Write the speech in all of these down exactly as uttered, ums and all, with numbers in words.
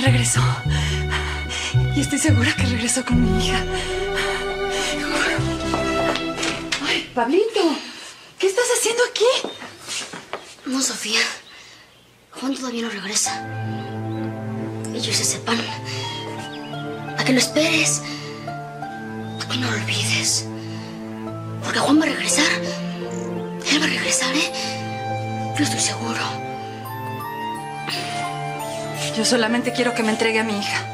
Regresó. Y estoy segura que regresó con mi hija. Ay, Pablito, ¿qué estás haciendo aquí? No, Sofía. Juan todavía no regresa. Ellos se sepan. A que lo esperes. A que no lo olvides. Porque Juan va a regresar. Él va a regresar, ¿eh? Yo estoy seguro. Yo solamente quiero que me entregue a mi hija.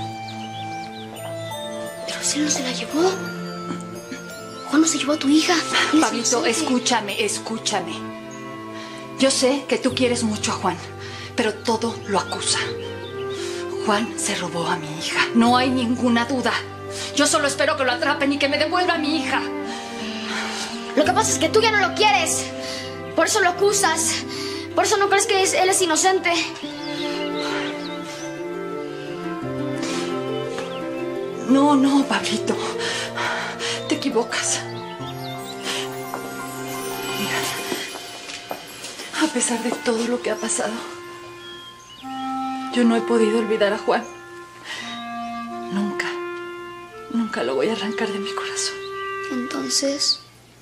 Pero si él no se la llevó. Juan no se llevó a tu hija. Pablito, escúchame, escúchame. Yo sé que tú quieres mucho a Juan, pero todo lo acusa. Juan se robó a mi hija. No hay ninguna duda. Yo solo espero que lo atrapen y que me devuelva a mi hija. Lo que pasa es que tú ya no lo quieres. Por eso lo acusas. Por eso no crees que es, él es inocente. No, no, Pablito. Te equivocas. Mira, a pesar de todo lo que ha pasado, yo no he podido olvidar a Juan. Nunca, nunca lo voy a arrancar de mi corazón. Entonces...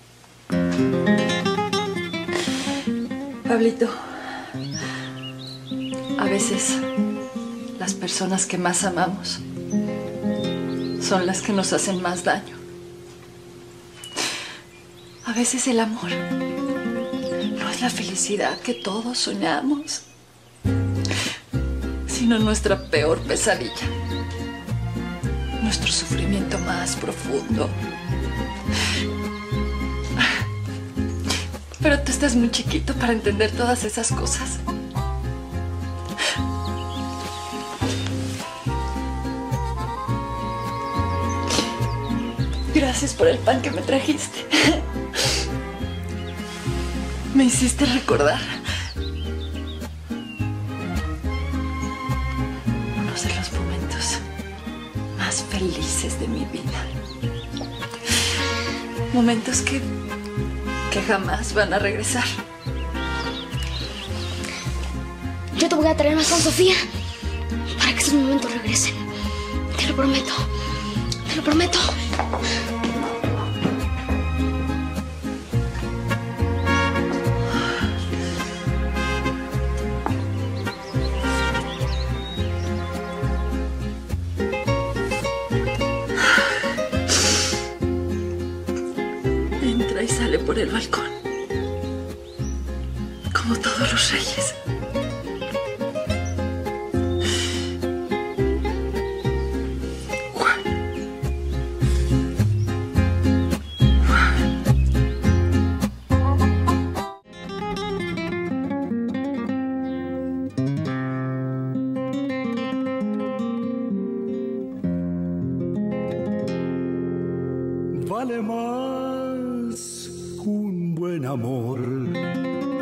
Pablito, a veces las personas que más amamos son las que nos hacen más daño. A veces el amor no es la felicidad que todos soñamos, sino nuestra peor pesadilla, nuestro sufrimiento más profundo. Pero tú estás muy chiquito para entender todas esas cosas. Gracias por el pan que me trajiste. Me hiciste recordar uno de los momentos más felices de mi vida. Momentos que, que jamás van a regresar. Yo te voy a traer más con Sofía para que esos momentos regresen. Te lo prometo. Te lo prometo. Entra y sale por el balcón, como todos los reyes. Juan. Juan. Vale más un buen amor